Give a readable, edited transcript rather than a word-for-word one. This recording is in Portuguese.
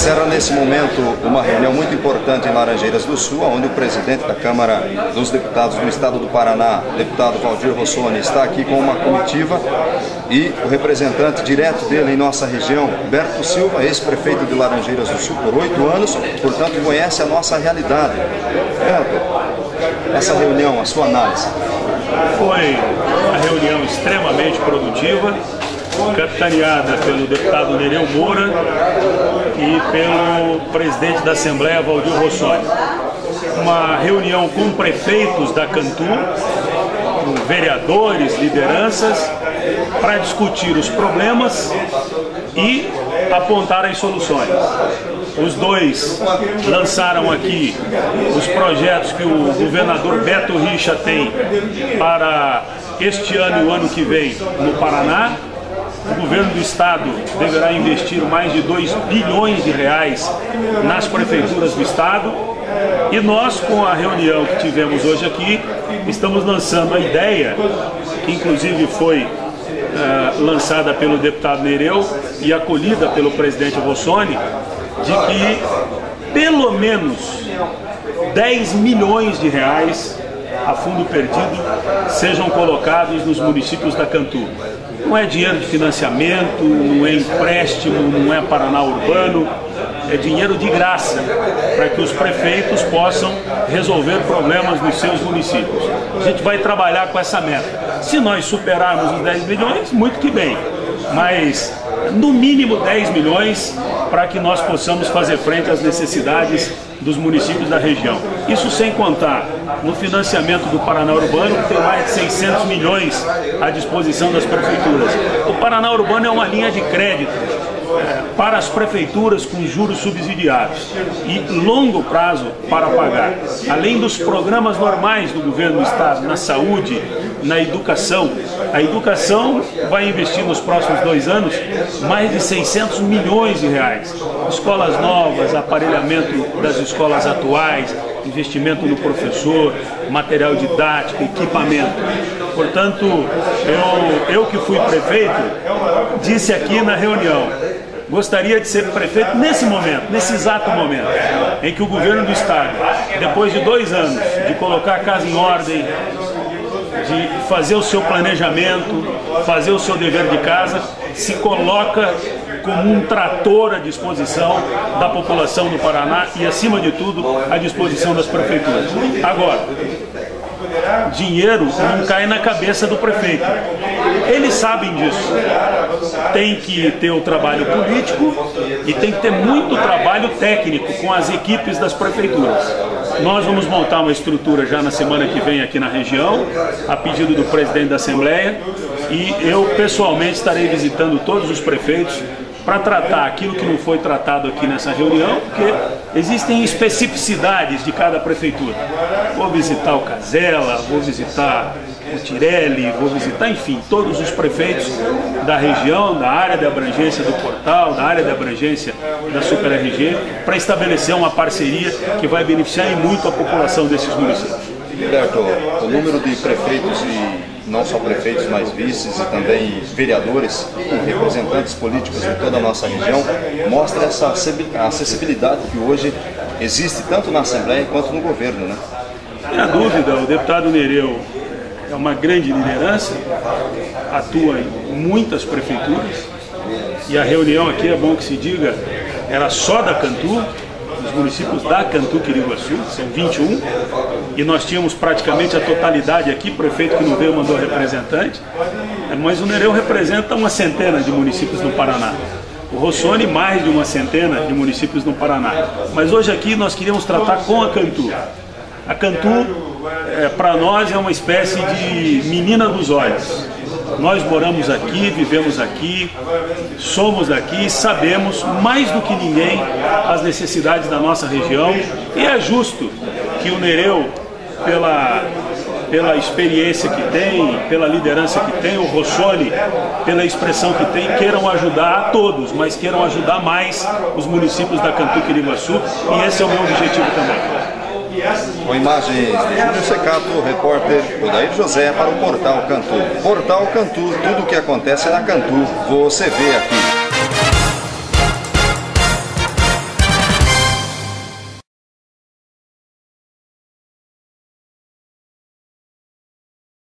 encerra nesse momento uma reunião muito importante em Laranjeiras do Sul, onde o presidente da Câmara dos Deputados do Estado do Paraná, deputado Valdir Rossoni, está aqui com uma comitiva e o representante direto dele em nossa região, Berto Silva, ex-prefeito de Laranjeiras do Sul por 8 anos, portanto conhece a nossa realidade. Berto, essa reunião, a sua análise? Foi uma reunião extremamente produtiva, capitaneada pelo deputado Nereu Moura e pelo presidente da Assembleia, Valdir Rossoni. Uma reunião com prefeitos da Cantu, com vereadores, lideranças, para discutir os problemas e apontar as soluções. Os dois lançaram aqui os projetos que o governador Beto Richa tem para este ano e o ano que vem no Paraná. O governo do estado deverá investir mais de 2 bilhões de reais nas prefeituras do estado. E nós, com a reunião que tivemos hoje aqui, estamos lançando a ideia, que inclusive foi lançada pelo deputado Nereu e acolhida pelo presidente Rossoni, de que pelo menos 10 milhões de reais a fundo perdido sejam colocados nos municípios da Cantu. Não é dinheiro de financiamento, não é empréstimo, não é Paraná Urbano, é dinheiro de graça para que os prefeitos possam resolver problemas nos seus municípios. A gente vai trabalhar com essa meta. Se nós superarmos os 10 milhões, muito que bem, mas no mínimo 10 milhões para que nós possamos fazer frente às necessidades dos municípios da região. Isso sem contar no financiamento do Paraná Urbano, que tem mais de 600 milhões à disposição das prefeituras. O Paraná Urbano é uma linha de crédito para as prefeituras com juros subsidiados e longo prazo para pagar. Além dos programas normais do governo do estado, na saúde, na educação. A educação vai investir nos próximos 2 anos mais de 600 milhões de reais. Escolas novas, aparelhamento das escolas atuais, investimento no professor, material didático, equipamento. Portanto, eu que fui prefeito, disse aqui na reunião, gostaria de ser prefeito nesse momento, nesse exato momento, em que o governo do estado, depois de 2 anos de colocar a casa em ordem, de fazer o seu planejamento, fazer o seu dever de casa, se coloca como um trator à disposição da população do Paraná e, acima de tudo, à disposição das prefeituras. Agora, dinheiro não cai na cabeça do prefeito. Eles sabem disso. Tem que ter o trabalho político e tem que ter muito trabalho técnico com as equipes das prefeituras. Nós vamos montar uma estrutura já na semana que vem aqui na região, a pedido do presidente da Assembleia, e eu pessoalmente estarei visitando todos os prefeitos para tratar aquilo que não foi tratado aqui nessa reunião, porque existem especificidades de cada prefeitura. Vou visitar o Casella, vou visitar o Tirelli, vou visitar, enfim, todos os prefeitos da região, da área de abrangência do portal, da área de abrangência da Super RG, para estabelecer uma parceria que vai beneficiar em muito a população desses municípios. Berto, o número de prefeitos e não só prefeitos, mas vices e também vereadores, representantes políticos de toda a nossa região, mostra essa acessibilidade que hoje existe tanto na Assembleia quanto no governo, né? Sem dúvida, o deputado Nereu é uma grande liderança, atua em muitas prefeituras, e a reunião aqui, é bom que se diga, era só da Cantu, dos municípios da Cantu Quiriguaçu, são 21, e nós tínhamos praticamente a totalidade aqui, prefeito que não veio mandou representante, mas o Nereu representa uma centena de municípios no Paraná. O Rossoni mais de uma centena de municípios no Paraná. Mas hoje aqui nós queríamos tratar com a Cantu. A Cantu, para nós, é uma espécie de menina dos olhos. Nós moramos aqui, vivemos aqui, somos aqui, sabemos mais do que ninguém as necessidades da nossa região, e é justo que o Nereu, pela experiência que tem, pela liderança que tem, o Rossoni, pela expressão que tem, queiram ajudar a todos, mas queiram ajudar mais os municípios da Cantu Quiriguaçu, e esse é o meu objetivo também. Com imagens de Júlio Secato, repórter Odair José para o Portal Cantu. Portal Cantu, tudo o que acontece na Cantu, você vê aqui.